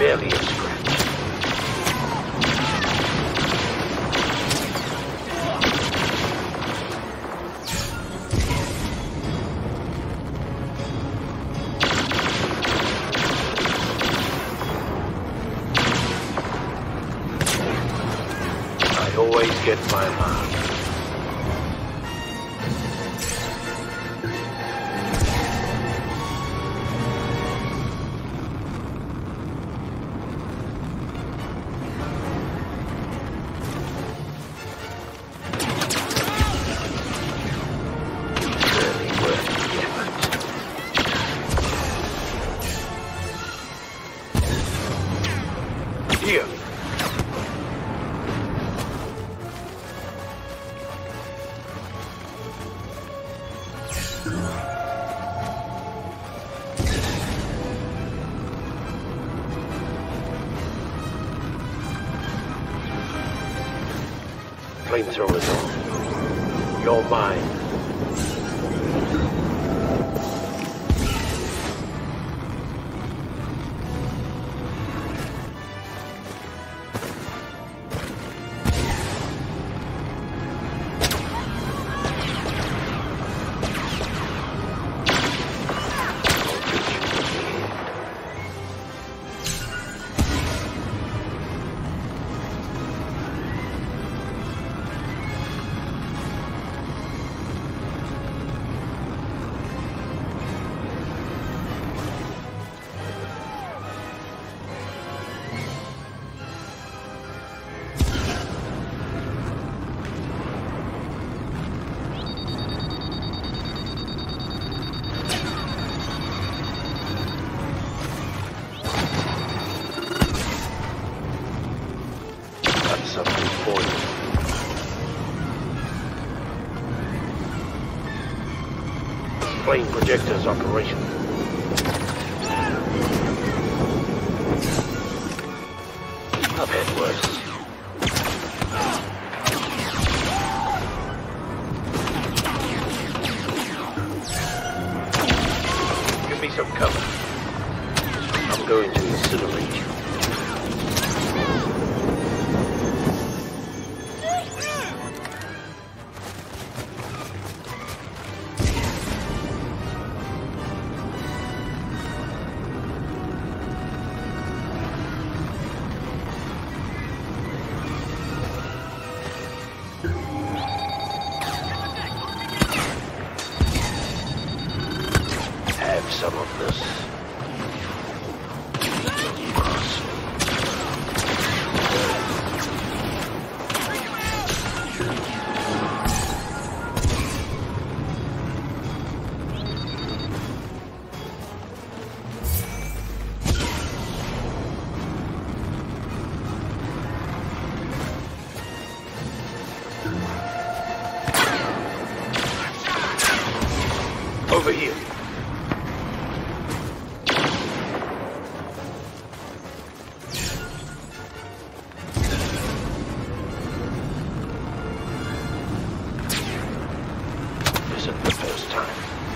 Barely a scratch. I always get my mark. Here. Flamethrowers on. You're mine. Something for you. Flame projectors operational. I've had worse. Give me some cover. I'm going to incinerate you. Have some of this. Over here. Isn't the first time.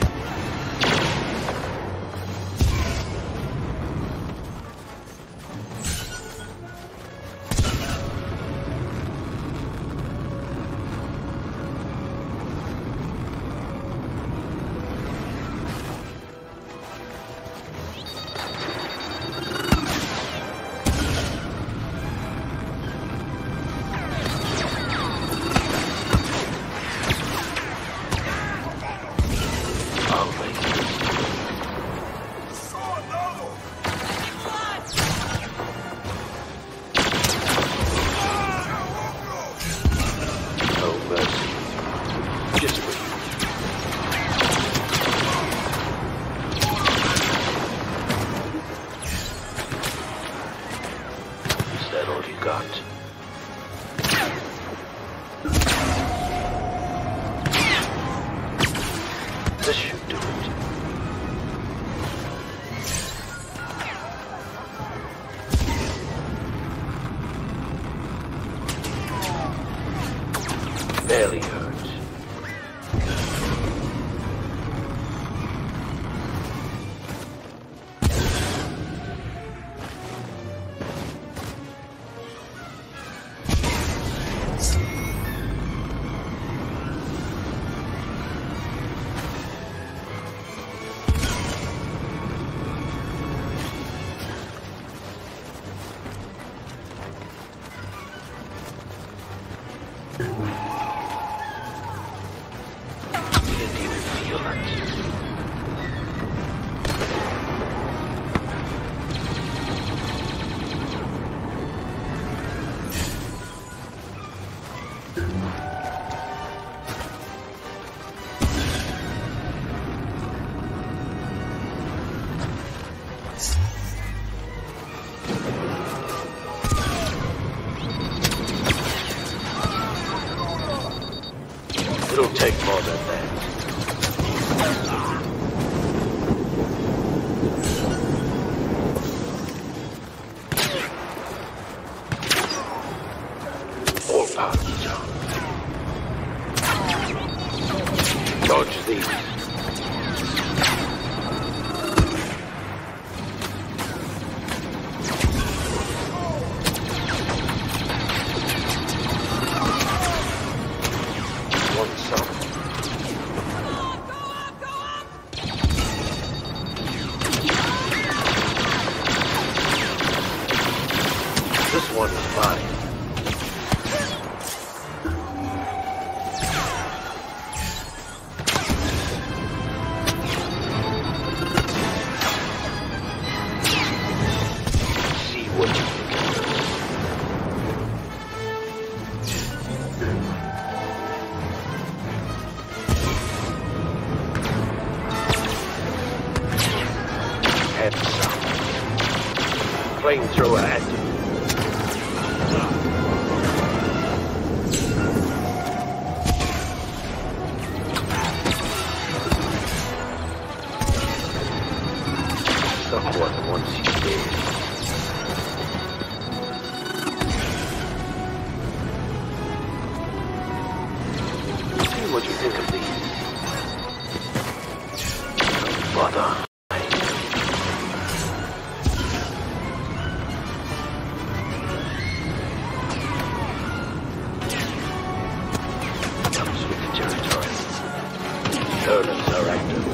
Got. This should do it. Barely hurt. Didn't even feel that. It'll take more than that. All parties on. Dodge these. This one is mine. See what you can do. And some. Flamethrower active. Someone wants you dead. See what you think of these. Don't bother. Comes with the territory. Turners are active.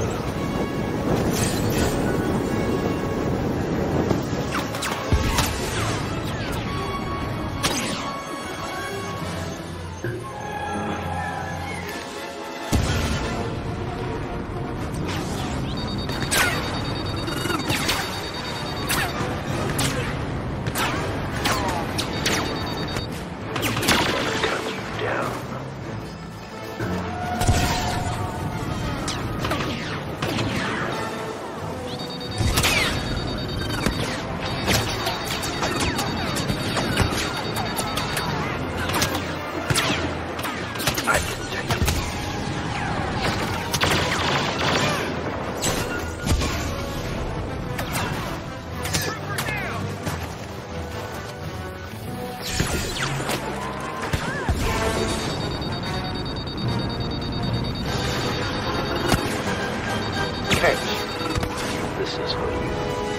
This is for you.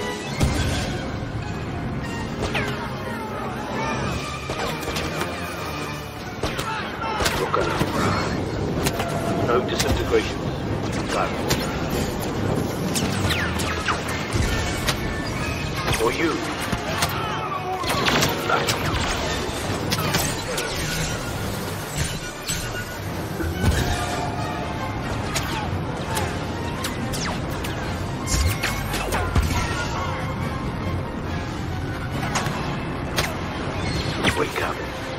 You're gonna fry. No disintegration. Platform. For you. Like you. Wake up.